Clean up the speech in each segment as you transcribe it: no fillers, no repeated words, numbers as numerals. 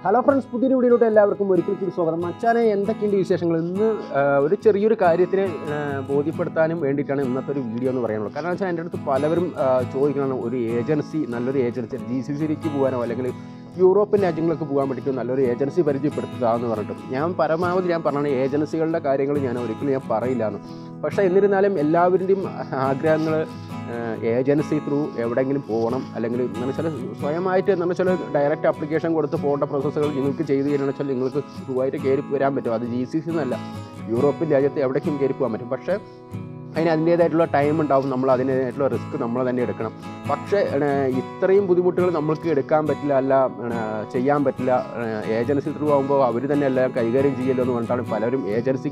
Hello friends, പുതിയൊരു വീഡിയോയിലോട്ട് എല്ലാവർക്കും ഒരിക്കൽ കൂടി സ്വാഗതം. മച്ചാനെ, എന്തൊക്കെയുണ്ട് വിശേഷങ്ങൾ? ഇന്ന് ഒരു ചെറിയൊരു കാര്യത്തിനെ ബോധ്യപ്പെടുത്താനും വേണ്ടിയിട്ടാണ് ഇന്നത്തെ ഒരു വീഡിയോ എന്ന് പറയാനുള്ളത്. കാരണം വെച്ചാൽ എൻ്റെ അടുത്ത് പലവരും ചോദിക്കണം, ഒരു ഏജൻസി, നല്ലൊരു ഏജൻസി GCCയിലേക്ക് പോകാനോ അല്ലെങ്കിൽ യൂറോപ്യൻ രാജ്യങ്ങളിലേക്ക് പോകാൻ വേണ്ടിയിട്ട് നല്ലൊരു ഏജൻസി പരിചയപ്പെടുത്തുക എന്ന് പറഞ്ഞിട്ട് ഞാൻ പറഞ്ഞാണ് ഏജൻസികളുടെ കാര്യങ്ങൾ ഞാൻ ഒരിക്കലും പറയില്ല എന്ന്. പക്ഷേ എന്നിരുന്നാലും എല്ലാവരുടെയും ആഗ്രഹങ്ങൾ ഏജൻസി ത്രൂ എവിടെയെങ്കിലും പോകണം, അല്ലെങ്കിൽ എന്ന് വെച്ചാൽ സ്വയമായിട്ട് എന്ന് വെച്ചാൽ ഡയറക്റ്റ് ആപ്ലിക്കേഷൻ കൊടുത്ത് പോകേണ്ട പ്രോസസ്സുകൾ നിങ്ങൾക്ക് ചെയ്ത് കഴിഞ്ഞാൽ വെച്ചാൽ നിങ്ങൾക്ക് സുഖമായിട്ട് കയറി വരാൻ പറ്റും. അത് GCC എന്നല്ല, യൂറോപ്യൻ രാജ്യത്ത് എവിടേക്കും കയറി പോകാൻ പറ്റും. പക്ഷേ അതിൻ്റേതായിട്ടുള്ള ടൈം ഉണ്ടാവും, നമ്മൾ അതിൻ്റേതായിട്ടുള്ള റിസ്ക് നമ്മൾ തന്നെ എടുക്കണം. പക്ഷേ ഇത്രയും ബുദ്ധിമുട്ടുകൾ നമ്മൾക്ക് എടുക്കാൻ പറ്റില്ല, അല്ല ചെയ്യാൻ പറ്റില്ല. ഏജൻസി ത്രൂ ആകുമ്പോൾ അവർ തന്നെ എല്ലാം കൈകാര്യം ചെയ്യല്ലോ എന്ന് പറഞ്ഞിട്ടാണ് പലരും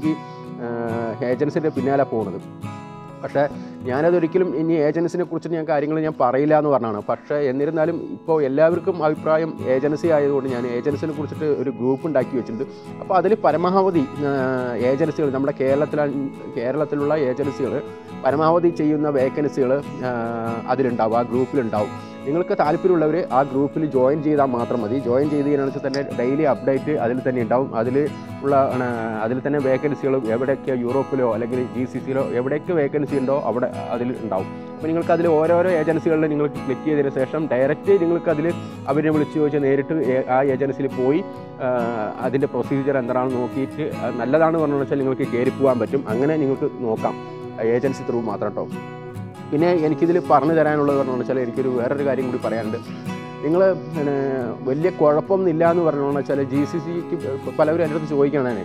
ഏജൻസിൻ്റെ പിന്നാലെ പോകുന്നത്. പക്ഷേ ഞാനതൊരിക്കലും ഇനി ഏജൻസിനെ കുറിച്ച് കാര്യങ്ങൾ പറയില്ല എന്ന് പറഞ്ഞാണ്. പക്ഷേ എന്നിരുന്നാലും ഇപ്പോൾ എല്ലാവർക്കും അഭിപ്രായം ഏജൻസി ആയതുകൊണ്ട് ഞാൻ ഏജൻസിനെ കുറിച്ചിട്ട് ഒരു ഗ്രൂപ്പ് ഉണ്ടാക്കി വെച്ചിട്ടുണ്ട്. അപ്പോൾ അതിൽ പരമാവധി ഏജൻസികൾ, നമ്മുടെ കേരളത്തിലുള്ള ഏജൻസികൾ പരമാവധി ചെയ്യുന്ന വേക്കൻസികൾ അതിലുണ്ടാവും, ആ ഗ്രൂപ്പിലുണ്ടാവും. നിങ്ങൾക്ക് താല്പര്യമുള്ളവർ ആ ഗ്രൂപ്പിൽ ജോയിൻ ചെയ്താൽ മാത്രം മതി. ജോയിൻ ചെയ്ത് കഴിഞ്ഞാൽ തന്നെ ഡെയിലി അപ്ഡേറ്റ് അതിൽ തന്നെ ഉണ്ടാവും. അതിൽ തന്നെ വേക്കൻസികൾ എവിടെയൊക്കെ യൂറോപ്പിലോ അല്ലെങ്കിൽ GCCയിലോ എവിടെയൊക്കെ വേക്കൻസി ഉണ്ടോ അവിടെ അതിൽ ഉണ്ടാവും. അപ്പോൾ നിങ്ങൾക്ക് അതിൽ ഓരോരോ ഏജൻസികളിൽ നിങ്ങൾക്ക് ക്ലിക്ക് ചെയ്തതിന് ശേഷം ഡയറക്റ്റ് നിങ്ങൾക്ക് അതിൽ അവരെ വിളിച്ച് ചോദിച്ചാൽ നേരിട്ട് ആ ഏജൻസിയിൽ പോയി അതിൻ്റെ പ്രൊസീജിയർ എന്താണെന്ന് നോക്കിയിട്ട് നല്ലതാണെന്ന് പറഞ്ഞു വെച്ചാൽ നിങ്ങൾക്ക് കയറി പോകാൻ പറ്റും. അങ്ങനെ നിങ്ങൾക്ക് നോക്കാം, ഏജൻസി ത്രൂ മാത്രം കേട്ടോ. പിന്നെ എനിക്കിതിൽ പറഞ്ഞു തരാനുള്ളത് പറഞ്ഞു വെച്ചാൽ എനിക്കൊരു വേറൊരു കാര്യം കൂടി പറയാനുണ്ട്. നിങ്ങൾ വലിയ കുഴപ്പമൊന്നുമില്ല എന്ന് പറഞ്ഞു വെച്ചാൽ GCCക്ക് പലവരും എൻ്റെ അടുത്ത് ചോദിക്കണേ,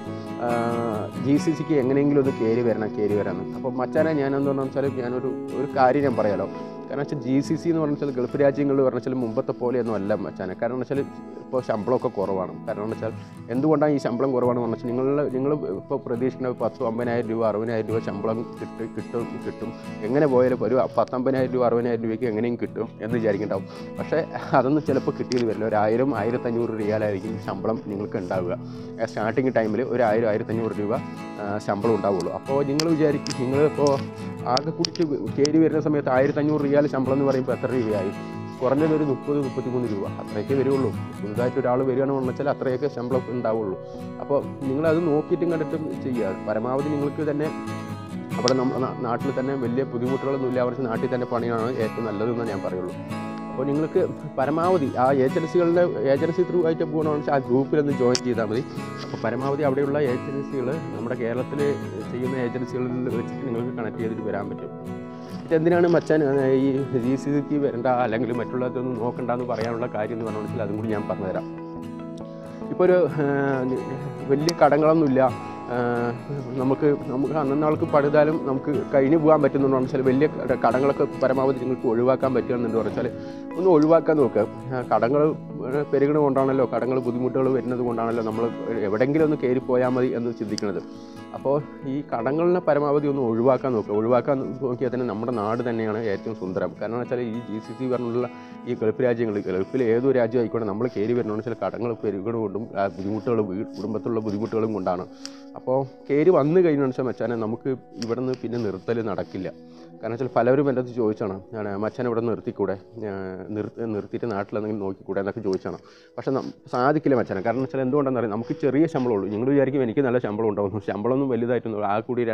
GCCക്ക് എങ്ങനെയെങ്കിലും ഒന്ന് കയറി വരാമെന്ന്. അപ്പോൾ മച്ചാനെ, ഞാനെന്ന് പറഞ്ഞു വെച്ചാൽ ഞാനൊരു കാര്യം ഞാൻ പറയാലോ. കാരണം വെച്ചാൽ GCC എന്ന് പറഞ്ഞാൽ ഗൾഫ് രാജ്യങ്ങളിൽ പറഞ്ഞു വെച്ചാൽ മുമ്പത്തെ പോലെയൊന്നും അല്ല മച്ചാനെ. കാരണം വെച്ചാൽ ഇപ്പോൾ ശമ്പളമൊക്കെ കുറവാണ്. കാരണം വെച്ചാൽ എന്തുകൊണ്ടാണ് ഈ ശമ്പളം കുറവാണെന്ന് പറഞ്ഞാൽ നിങ്ങൾ ഇപ്പോൾ പ്രതീക്ഷിക്കുന്ന 10-50,000 രൂപ 60,000 രൂപ ശമ്പളം കിട്ടും എങ്ങനെ പോയാലും ഒരു 10-50,000 രൂപ 60,000 രൂപയ്ക്ക് എങ്ങനെയും കിട്ടും എന്ന് വിചാരിക്കുന്നുണ്ടാവും. പക്ഷേ അതൊന്നും ചിലപ്പോൾ കിട്ടിയെന്ന് വരില്ല. ഒരു 1000-1500 റിയാലായിരിക്കും ശമ്പളം നിങ്ങൾക്ക് ഉണ്ടാവുക. സ്റ്റാർട്ടിങ് ടൈമിൽ ഒരു 1000-1500 രൂപ ശമ്പളം ഉണ്ടാവുള്ളൂ. അപ്പോൾ നിങ്ങൾ വിചാരിക്കും, നിങ്ങളിപ്പോൾ ആകെ കുടിച്ച് കയറി വരുന്ന സമയത്ത് 1500 റിയാൽ ശമ്പളം എന്ന് പറയുമ്പോൾ എത്ര രൂപയായി? കുറഞ്ഞത് ഒരു 30-33 രൂപ അത്രയൊക്കെ വരുള്ളൂ. പുതുതായിട്ട് ഒരാൾ വരികയാണെന്ന് വെച്ചാൽ അത്രയൊക്കെ ശമ്പളം ഉണ്ടാവുള്ളൂ. അപ്പോൾ നിങ്ങളത് നോക്കിയിട്ടും കണ്ടിട്ടും ചെയ്യുക. പരമാവധി നിങ്ങൾക്ക് തന്നെ അവിടെ നമ്മുടെ നാട്ടിൽ തന്നെ വലിയ ബുദ്ധിമുട്ടുകളൊന്നും ഇല്ല, അവർക്ക് നാട്ടിൽ തന്നെ പണിയാണ് ഏറ്റവും നല്ലതെന്ന് ഞാൻ പറയുള്ളൂ. അപ്പോൾ നിങ്ങൾക്ക് പരമാവധി ആ ഏജൻസി ത്രൂ ആയിട്ട് പോകണമെന്ന് വെച്ചാൽ ആ ഗ്രൂപ്പിലൊന്ന് ജോയിൻ ചെയ്താൽ മതി. അപ്പോൾ പരമാവധി അവിടെയുള്ള ഏജൻസികൾ നമ്മുടെ കേരളത്തിൽ ചെയ്യുന്ന ഏജൻസികളിൽ വെച്ചിട്ട് നിങ്ങൾക്ക് കണക്ട് ചെയ്തിട്ട് വരാൻ പറ്റും. എന്തിനാണ് മച്ചാൻ ഈ GCCക്ക് വരണ്ട അല്ലെങ്കിൽ മറ്റുള്ളതൊന്നും നോക്കണ്ടെന്ന് പറയാനുള്ള കാര്യം എന്ന് പറഞ്ഞു വെച്ചാൽ അതും കൂടി ഞാൻ പറഞ്ഞുതരാം. ഇപ്പോൾ ഒരു വലിയ കടങ്ങളൊന്നുമില്ല, നമുക്ക് അന്നാൾക്ക് പണിതാലും നമുക്ക് കഴിഞ്ഞു പോകാൻ പറ്റുന്നുണ്ടെന്ന് വെച്ചാൽ വലിയ കടങ്ങളൊക്കെ പരമാവധി നിങ്ങൾക്ക് ഒഴിവാക്കാൻ പറ്റുമെന്നുണ്ട് പറഞ്ഞാൽ ഒന്ന് ഒഴിവാക്കാൻ നോക്കുക. കടങ്ങൾ പെരുകണ കൊണ്ടാണല്ലോ, കടങ്ങൾ ബുദ്ധിമുട്ടുകൾ വരുന്നത് കൊണ്ടാണല്ലോ നമ്മൾ എവിടെയെങ്കിലും ഒന്ന് കയറിപ്പോയാൽ മതി എന്ന് ചിന്തിക്കുന്നത്. അപ്പോൾ ഈ കടങ്ങളിനെ പരമാവധി ഒന്ന് ഒഴിവാക്കാൻ നോക്കിയാൽ തന്നെ നമ്മുടെ നാട് തന്നെയാണ് ഏറ്റവും സുന്ദരം. കാരണം വെച്ചാൽ ഈ GCC പറഞ്ഞുള്ള ഈ ഗൾഫ് ഗൾഫിൽ ഏതൊരു രാജ്യം ആയിക്കോട്ടെ നമ്മൾ കയറി വരണമെന്ന് വെച്ചാൽ കടങ്ങൾ പെരുകണ കൊണ്ടും ബുദ്ധിമുട്ടുകളും കുടുംബത്തിലുള്ള ബുദ്ധിമുട്ടുകളും കൊണ്ടാണ്. അപ്പോൾ കയറി വന്നു കഴിഞ്ഞാൽ വെച്ചാൽ മച്ചാനെ നമുക്ക് ഇവിടെ നിന്ന് പിന്നെ നിർത്തൽ നടക്കില്ല. കാരണം വെച്ചാൽ പലരും എൻ്റെ അടുത്ത് ചോദിച്ചാണ്, മച്ചാൻ ഇവിടെ നിർത്തിക്കൂടെ, നിർത്തിയിട്ട് നാട്ടിലെന്തെങ്കിലും നോക്കിക്കൂടെ എന്നൊക്കെ ചോദിച്ചാണ്. പക്ഷേ സാധിക്കില്ല മച്ചാനെ. കാരണം വെച്ചാൽ എന്തുകൊണ്ടാണെന്ന് അറിയാം, നമുക്ക് ചെറിയ ശമ്പളമുള്ളൂ. നിങ്ങൾ വിചാരിക്കും എനിക്ക് നല്ല ശമ്പളം ഉണ്ടാവുന്നു. ശമ്പളമൊന്നും വലുതായിട്ടൊന്നും ആ കൂടി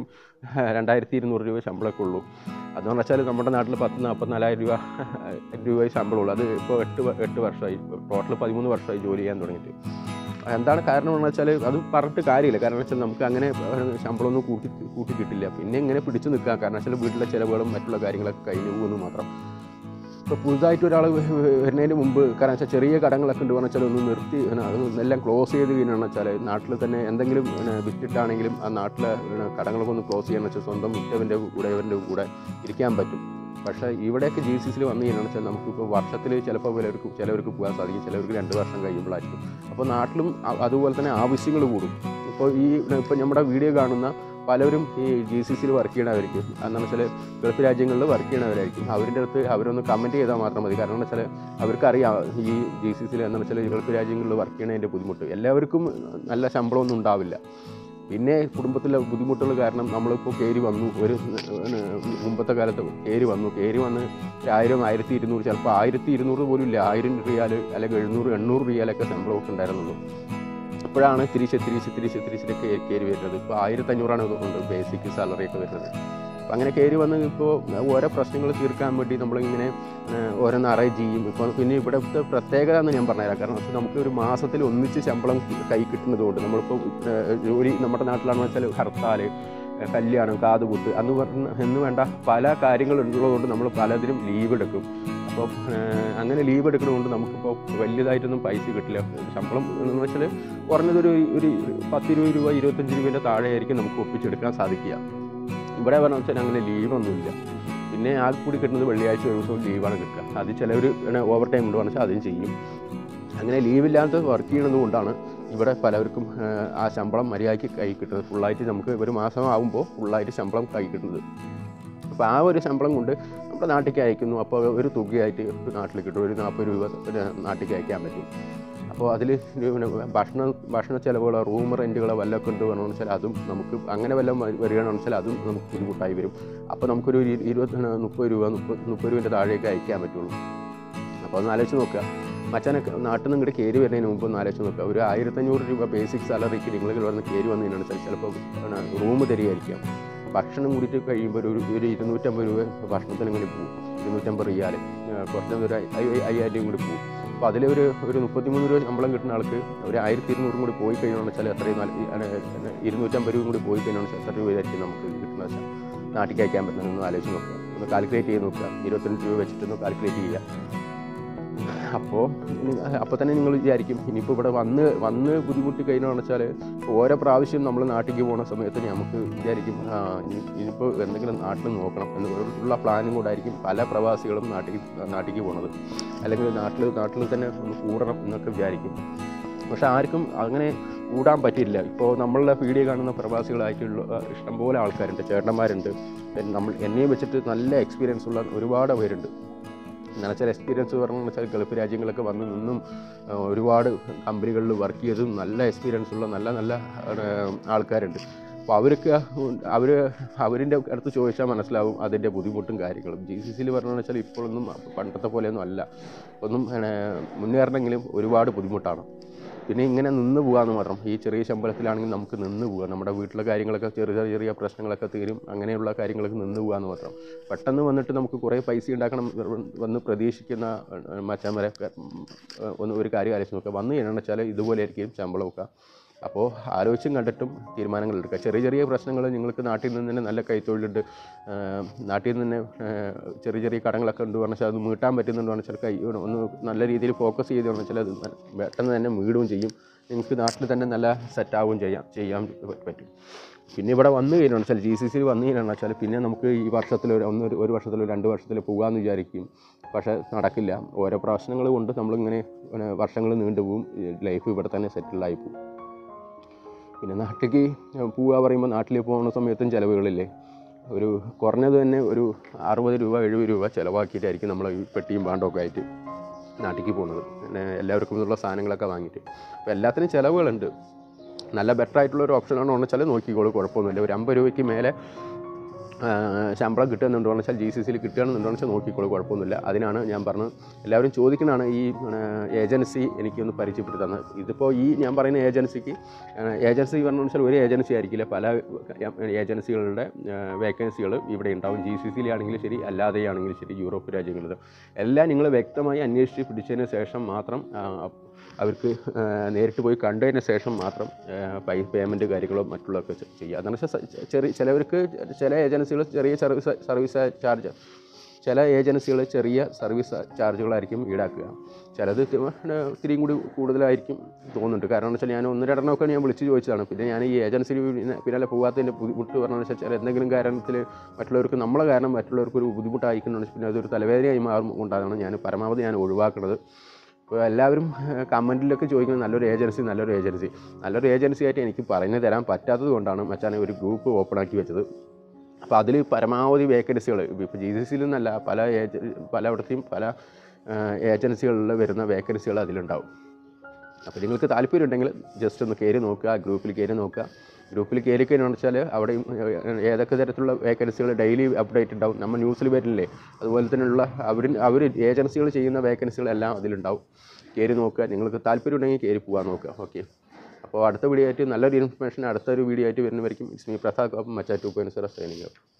2000-2200 രൂപ ശമ്പളമൊക്കെ ഉള്ളൂ. അതെന്ന് വെച്ചാൽ നമ്മുടെ നാട്ടിൽ 10-44,000 രൂപ ശമ്പളമുള്ളൂ. അത് ഇപ്പോൾ 8 വർഷമായി, ടോട്ടൽ 13 വർഷമായി ജോലി ചെയ്യാൻ തുടങ്ങിയിട്ട്. എന്താണ് കാരണം എന്ന് വെച്ചാൽ അത് പറഞ്ഞിട്ട് കാര്യമില്ല. കാരണം വെച്ചാൽ നമുക്ക് അങ്ങനെ ശമ്പളമൊന്നും കൂട്ടി കിട്ടില്ല. പിന്നെ ഇങ്ങനെ പിടിച്ചു നിൽക്കുക. കാരണം വെച്ചാൽ വീട്ടിലെ ചിലവുകളും മറ്റുള്ള കാര്യങ്ങളൊക്കെ കഴിഞ്ഞു പോകുന്നു മാത്രം. ഇപ്പോൾ പുതുതായിട്ട് ഒരാൾ വരുന്നതിന് മുമ്പ് കാരണം വെച്ചാൽ ചെറിയ കടങ്ങളൊക്കെ ഉണ്ട് പറഞ്ഞാൽ ഒന്ന് നിർത്തി എല്ലാം ക്ലോസ് ചെയ്ത് കഴിഞ്ഞാണെന്ന് വെച്ചാൽ നാട്ടിൽ തന്നെ എന്തെങ്കിലും വിറ്റിട്ടാണെങ്കിലും ആ നാട്ടിലെ കടങ്ങളൊക്കെ ഒന്ന് ക്ലോസ് ചെയ്യാന്ന് വെച്ചാൽ സ്വന്തം വിറ്റവൻ്റെ കൂടെ ഇരിക്കാൻ പറ്റും. പക്ഷേ ഇവിടെയൊക്കെ GCCയിൽ വന്നു കഴിഞ്ഞാൽ വെച്ചാൽ നമുക്കിപ്പോൾ വർഷത്തിൽ ചിലപ്പോൾ ചിലവർക്ക് പോകാൻ സാധിക്കും, ചിലവർക്ക് 2 വർഷം കഴിയുമ്പോഴായിരിക്കും. അപ്പോൾ നാട്ടിലും അതുപോലെ തന്നെ ആവശ്യങ്ങൾ കൂടും. ഇപ്പോൾ നമ്മുടെ വീഡിയോ കാണുന്ന പലരും ഈ GCCയിൽ വർക്ക് ചെയ്യണവരായിരിക്കും, എന്താണെന്ന് വെച്ചാൽ ഗൾഫ് രാജ്യങ്ങളിൽ വർക്ക് ചെയ്യണവരായിരിക്കും. അവരൊന്ന് കമൻറ്റ് ചെയ്താൽ മാത്രം മതി. കാരണം എന്ന് വെച്ചാൽ അവർക്കറിയാം ഈ GCCയിൽ എന്താണെന്ന് വെച്ചാൽ ഗൾഫ് രാജ്യങ്ങളിൽ വർക്ക് ചെയ്യണതിൻ്റെ ബുദ്ധിമുട്ട്. എല്ലാവർക്കും നല്ല ശമ്പളമൊന്നും ഉണ്ടാവില്ല. പിന്നെ കുടുംബത്തിലെ ബുദ്ധിമുട്ടുകൾ കാരണം നമ്മളിപ്പോൾ കയറി വന്നു, ഒരു മുമ്പത്തെ കാലത്ത് കയറി വന്ന് 1000, 1200, ചിലപ്പോൾ 1200 പോലും ഇല്ല, 1000 റിയാൽ അല്ലെങ്കിൽ 700, 800 റിയാലൊക്കെ ശമ്പളമൊക്കെ ഉണ്ടായിരുന്നുള്ളൂ. അപ്പോഴാണ് തിരിച്ചൊക്കെ കയറി വരുന്നത്. ഇപ്പോൾ 1500 ഉണ്ട് ബേസിക് സാലറിയൊക്കെ വരുന്നത്. അപ്പോൾ അങ്ങനെ കയറി വന്ന് ഇപ്പോൾ ഓരോ പ്രശ്നങ്ങൾ തീർക്കാൻ വേണ്ടി നമ്മളിങ്ങനെ ഓരോന്ന് അറേഞ്ച് ചെയ്യും. ഇപ്പോൾ പിന്നെ ഇവിടുത്തെ പ്രത്യേകത എന്ന് ഞാൻ പറഞ്ഞുതരാം. കാരണം നമുക്ക് ഒരു മാസത്തിൽ ഒന്നിച്ച് ശമ്പളം കൈ കിട്ടുന്നതുകൊണ്ട്, നമ്മളിപ്പോൾ ജോലി നമ്മുടെ നാട്ടിലാണെന്ന് വെച്ചാൽ ഹർത്താൽ, കല്യാണം, കാതുകുത്ത് എന്ന് വേണ്ട പല കാര്യങ്ങളുള്ളതുകൊണ്ട് നമ്മൾ പലതിനും ലീവ് എടുക്കും. അപ്പോൾ അങ്ങനെ ലീവ് എടുക്കുന്നതുകൊണ്ട് നമുക്കിപ്പോൾ വലിയതായിട്ടൊന്നും പൈസ കിട്ടില്ല. ശമ്പളം എന്ന് വെച്ചാൽ കുറഞ്ഞതൊരു 10-20 രൂപ, 25 രൂപേൻ്റെ താഴെയായിരിക്കും നമുക്ക് ഒപ്പിച്ചെടുക്കാൻ സാധിക്കുക. ഇവിടെ പറഞ്ഞു വെച്ചാൽ അങ്ങനെ ലീവൊന്നുമില്ല. പിന്നെ ആകെ കൂടി കിട്ടുന്നത് വെള്ളിയാഴ്ച ഒരു ദിവസവും ലീവാണ് കിട്ടുക. അത് ചിലവർ ഓവർ ടൈം ഉണ്ട് പറഞ്ഞാൽ അതും ചെയ്യും. അങ്ങനെ ലീവില്ലാത്ത വർക്ക് ചെയ്യുന്നത് കൊണ്ടാണ് ഇവിടെ പലവർക്കും ആ ശമ്പളം മര്യാദയ്ക്ക് കൈ കിട്ടുന്നത്. ഫുള്ളായിട്ട് നമുക്ക് ഒരു മാസം ആകുമ്പോൾ ഫുള്ളായിട്ട് ശമ്പളം കൈ കിട്ടുന്നത്. അപ്പോൾ ആ ഒരു ശമ്പളം കൊണ്ട് നമ്മുടെ നാട്ടിലേക്ക് അയക്കുന്നു. അപ്പോൾ ഒരു തുകയായിട്ട് നാട്ടിൽ കിട്ടും, ഒരു 40 രൂപ നാട്ടിലേക്ക് അയക്കാൻ പറ്റും. അപ്പോൾ അതിൽ ഭക്ഷണ ചിലവുകൾ, റൂം റെൻറ്റുകൾ വല്ലതൊക്കെ ഉണ്ട് വേണമെന്ന് വെച്ചാൽ അതും നമുക്ക് അങ്ങനെ വല്ലതും വരികയാണെന്ന് വെച്ചാൽ അതും നമുക്ക് ബുദ്ധിമുട്ടായി വരും. അപ്പോൾ നമുക്കൊരു 30 രൂപേൻ്റെ താഴേക്ക് അയക്കാൻ പറ്റുള്ളൂ. അപ്പോൾ ഒന്ന് ആലോചിച്ച് നോക്കുക. മച്ചാനൊക്കെ നാട്ടിൽ നിന്ന് ഇങ്ങോട്ട് കയറി വരുന്നതിന് മുമ്പ് ഒന്ന് ആലോചിച്ച് നോക്കുക. ഒരു 1500 രൂപ ബേസിക് സാലറിക്ക് നിങ്ങൾ വന്ന് കയറി വന്നതിനനുസരിച്ച് ചിലപ്പോൾ റൂം തരികയായിരിക്കാം. ഭക്ഷണം കൂടിയിട്ട് കഴിയുമ്പോൾ ഒരു 250 രൂപ ഭക്ഷണത്തിന് ഇങ്ങനെ പോകും. 250 റിയാൽ, കുറച്ചൊരു 5000 രൂപ കൂടി പോകും. അപ്പോൾ അതിൽ ഒരു 33 രൂപ ശമ്പളം കിട്ടുന്ന ആൾക്ക് ഒരു 1200 കൂടി പോയി കഴിഞ്ഞാണെന്ന് വെച്ചാൽ എത്രയും 250 രൂപ കൂടി പോയി കഴിഞ്ഞാൽ എത്ര രൂപയായിരിക്കും നമുക്ക് കിട്ടുന്നത് വെച്ചാൽ നാട്ടിലേക്ക് അയക്കാൻ പറ്റുന്നതെന്ന് ആലോചിച്ച് നോക്കുക. ഒന്ന് കാൽക്കുലേറ്റ് ചെയ്ത് നോക്കുക. 25 രൂപ വെച്ചിട്ടൊന്ന് കാൽക്കുലേറ്റ് ചെയ്യുക. അപ്പോൾ തന്നെ നിങ്ങൾ വിചാരിക്കും ഇനിയിപ്പോൾ ഇവിടെ വന്ന് ബുദ്ധിമുട്ടി കഴിഞ്ഞാണെന്ന് വെച്ചാൽ ഓരോ പ്രാവശ്യം നമ്മൾ നാട്ടിലേക്ക് പോകുന്ന സമയത്ത് നമുക്ക് വിചാരിക്കും ഇനിയിപ്പോൾ എന്തെങ്കിലും നാട്ടിൽ നോക്കണം എന്നുള്ള പ്ലാനും കൂടായിരിക്കും പല പ്രവാസികളും നാട്ടിലേക്ക് പോകുന്നത്. അല്ലെങ്കിൽ നാട്ടിൽ തന്നെ ഒന്ന് കൂടണം എന്നൊക്കെ വിചാരിക്കും. പക്ഷെ ആർക്കും അങ്ങനെ കൂടാൻ പറ്റില്ല. ഇപ്പോൾ നമ്മളുടെ വീഡിയോ കാണുന്ന പ്രവാസികളായിട്ടുള്ള ഇഷ്ടംപോലെ ആൾക്കാരുണ്ട്, ചേട്ടന്മാരുണ്ട്. എന്നെയും വെച്ചിട്ട് നല്ല എക്സ്പീരിയൻസ് ഉള്ള ഒരുപാട് പേരുണ്ട്. എന്നാൽ ചില എക്സ്പീരിയൻസ് പറഞ്ഞെന്ന് വെച്ചാൽ ഗൾഫ് രാജ്യങ്ങളൊക്കെ വന്ന് നിന്നും ഒരുപാട് കമ്പനികളിൽ വർക്ക് ചെയ്തും നല്ല എക്സ്പീരിയൻസ് ഉള്ള നല്ല ആൾക്കാരുണ്ട്. അപ്പോൾ അവരിൻ്റെ അടുത്ത് ചോദിച്ചാൽ മനസ്സിലാവും അതിൻ്റെ ബുദ്ധിമുട്ടും കാര്യങ്ങളും. GCC പറഞ്ഞതെന്ന് വെച്ചാൽ ഇപ്പോഴൊന്നും പണ്ടത്തെ പോലെയൊന്നും അല്ല. ഒന്നും മുന്നേറണമെങ്കിലും ഒരുപാട് ബുദ്ധിമുട്ടാണ്. പിന്നെ ഇങ്ങനെ നിന്ന് പോകാമെന്ന് മാത്രം. ഈ ചെറിയ ശമ്പളത്തിലാണെങ്കിൽ നമുക്ക് നിന്ന് പോകാം. നമ്മുടെ വീട്ടിലെ കാര്യങ്ങളൊക്കെ ചെറിയ പ്രശ്നങ്ങളൊക്കെ തീരും. അങ്ങനെയുള്ള കാര്യങ്ങളൊക്കെ നിന്ന് പോകാമെന്ന് മാത്രം. പെട്ടെന്ന് വന്നിട്ട് നമുക്ക് കുറേ പൈസ ഉണ്ടാക്കണം വന്ന് പ്രതീക്ഷിക്കുന്ന മച്ചാന്മാരൊക്കെ ഒരു കാര്യം ആലോചിച്ച് നോക്കുക. വന്നു കഴിഞ്ഞാണെന്ന് വെച്ചാൽ ഇതുപോലെ ആയിരിക്കും ശമ്പളമൊക്കെ. അപ്പോൾ ആലോചിച്ചും കണ്ടിട്ടും തീരുമാനങ്ങൾ എടുക്കുക. ചെറിയ പ്രശ്നങ്ങൾ നിങ്ങൾക്ക് നാട്ടിൽ നിന്ന് തന്നെ നല്ല കൈത്തൊഴിലുണ്ട്, നാട്ടിൽ നിന്ന് തന്നെ ചെറിയ കടങ്ങളൊക്കെ ഉണ്ട് പറഞ്ഞാൽ അത് മീട്ടാൻ പറ്റുന്നുണ്ട് പറഞ്ഞാൽ ഒന്ന് നല്ല രീതിയിൽ ഫോക്കസ് ചെയ്ത് പറഞ്ഞാൽ അത് പെട്ടെന്ന് തന്നെ വീടുകയും ചെയ്യും. നിങ്ങൾക്ക് നാട്ടിൽ തന്നെ നല്ല സെറ്റാവുകയും ചെയ്യാൻ പറ്റും. പിന്നെ ഇവിടെ വന്നു കഴിഞ്ഞാൽ വെച്ചാൽ GCC വന്നു കഴിഞ്ഞാൽ വെച്ചാൽ പിന്നെ നമുക്ക് ഈ വർഷത്തിൽ ഒരു വർഷത്തിലോ 2 വർഷത്തിലോ പോകാമെന്ന് വിചാരിക്കും. പക്ഷേ നടക്കില്ല. ഓരോ പ്രശ്നങ്ങൾ കൊണ്ട് നമ്മളിങ്ങനെ വർഷങ്ങൾ നീണ്ടുപോകും. ലൈഫ് ഇവിടെ തന്നെ സെറ്റിലായി പോകും. പിന്നെ നാട്ടിലേക്ക് പോവുക പറയുമ്പോൾ നാട്ടിൽ പോകുന്ന സമയത്തും ചിലവുകളില്ലേ. ഒരു കുറഞ്ഞത് തന്നെ ഒരു 60 രൂപ 70 രൂപ ചിലവാക്കിയിട്ടായിരിക്കും നമ്മൾ ഈ പെട്ടിയും പാണ്ടൊക്കെ ആയിട്ട് നാട്ടിലേക്ക് പോകുന്നത്. പിന്നെ എല്ലാവർക്കും ഇതുള്ള സാധനങ്ങളൊക്കെ വാങ്ങിയിട്ട്. അപ്പോൾ എല്ലാത്തിനും ചിലവുകളുണ്ട്. നല്ല ബെറ്ററായിട്ടുള്ളൊരു ഓപ്ഷനാണോ എന്ന് വെച്ചാൽ നോക്കിക്കോളൂ, കുഴപ്പമൊന്നുമില്ല. ഒരു 50 രൂപയ്ക്ക് മേലെ ശമ്പളം കിട്ടുന്നുണ്ടോ എന്ന് വെച്ചാൽ GCC കിട്ടുകയാണെന്നുണ്ടോ വെച്ചാൽ നോക്കിക്കോളൂ, കുഴപ്പമൊന്നുമില്ല. അതിനാണ് ഞാൻ പറഞ്ഞത്. എല്ലാവരും ചോദിക്കുന്നതാണ് ഈ ഏജൻസി എനിക്കൊന്ന് പരിചയപ്പെടുത്തി തന്നത്. ഇതിപ്പോൾ ഈ ഞാൻ പറയുന്ന ഏജൻസി പറഞ്ഞതെന്ന് വെച്ചാൽ ഒരു ഏജൻസി ആയിരിക്കില്ല, പല ഏജൻസികളുടെ വേക്കൻസികൾ ഇവിടെ ഉണ്ടാവും. GCC ശരി, അല്ലാതെയാണെങ്കിലും ശരി, യൂറോപ്പ് രാജ്യങ്ങളിൽ എല്ലാം നിങ്ങൾ വ്യക്തമായി അന്വേഷിച്ച് പിടിച്ചതിന് ശേഷം മാത്രം അവർക്ക് നേരിട്ട് പോയി കണ്ടതിന് ശേഷം മാത്രം പേയ്മെൻറ്റ് കാര്യങ്ങളോ മറ്റുള്ളതൊക്കെ ചെയ്യുക. അതെന്ന് വെച്ചാൽ ചിലവർക്ക് ചില ഏജൻസികൾ ചെറിയ സർവീസ് ചാർജ്, ചില ഏജൻസികൾ ചെറിയ സർവീസ് ചാർജുകളായിരിക്കും ഈടാക്കുക. ചിലത് ഇത്തിരിയും കൂടി കൂടുതലായിരിക്കും തോന്നുന്നുണ്ട്. കാരണം എന്ന് വെച്ചാൽ ഞാൻ 1-2 ഞാൻ വിളിച്ച് ചോദിച്ചതാണ്. പിന്നെ ഞാൻ ഈ ഏജൻസി പിന്നാലെ പോകാത്തതിൻ്റെ ബുദ്ധിമുട്ട് പറഞ്ഞതെന്ന് വെച്ചാൽ എന്തെങ്കിലും കാരണത്തിൽ മറ്റുള്ളവർക്ക് നമ്മളെ കാരണം മറ്റുള്ളവർക്കൊരു ബുദ്ധിമുട്ടായിരിക്കുന്നുണ്ട്. പിന്നെ അതൊരു തലവേദനയായി മാറും കൊണ്ടാണ് ഞാൻ പരമാവധി ഒഴിവാക്കുന്നത്. അപ്പോൾ എല്ലാവരും കമൻറ്റിലൊക്കെ ചോദിക്കുന്നത് നല്ലൊരു ഏജൻസി ആയിട്ട് എനിക്ക് പറഞ്ഞു തരാൻ പറ്റാത്തത് കൊണ്ടാണ് മച്ചാനെ ഒരു ഗ്രൂപ്പ് ഓപ്പണാക്കി വെച്ചത്. അപ്പോൾ അതിൽ പരമാവധി വേക്കൻസികൾ ഇപ്പോൾ GCCയിൽ നിന്നല്ല, പലയിടത്തെയും പല ഏജൻസികളിൽ വരുന്ന വേക്കൻസികൾ അതിലുണ്ടാവും. അപ്പോൾ നിങ്ങൾക്ക് താല്പര്യം ഉണ്ടെങ്കിൽ ജസ്റ്റ് ഒന്ന് കയറി നോക്കുക, ഗ്രൂപ്പിൽ കയറി നോക്കുക. ഗ്രൂപ്പിൽ കയറി കഴിഞ്ഞാൽ വെച്ചാൽ അവിടെ ഏതൊക്കെ തരത്തിലുള്ള വേക്കൻസികൾ ഡെയിലി അപ്ഡേറ്റ് ഉണ്ടാവും. നമ്മൾ ന്യൂസിൽ വരില്ലേ, അതുപോലെ തന്നെയുള്ള അവർ ഏജൻസികൾ ചെയ്യുന്ന വേക്കൻസികളെല്ലാം അതിലുണ്ടാവും. കയറി നോക്കുക, നിങ്ങൾക്ക് താല്പര്യം ഉണ്ടെങ്കിൽ കയറി പോകാൻ നോക്കുക. ഓക്കെ, അപ്പോൾ അടുത്ത വീഡിയോ ആയിട്ട് നല്ലൊരു ഇൻഫർമേഷൻ അടുത്തൊരു വീഡിയോ ആയിട്ട് വരുന്നവരിക്കും. ഇറ്റ്സ് മീ പ്രസാദ്, മച്ചാ 2.0 സൈനിങ് ഔട്ട്.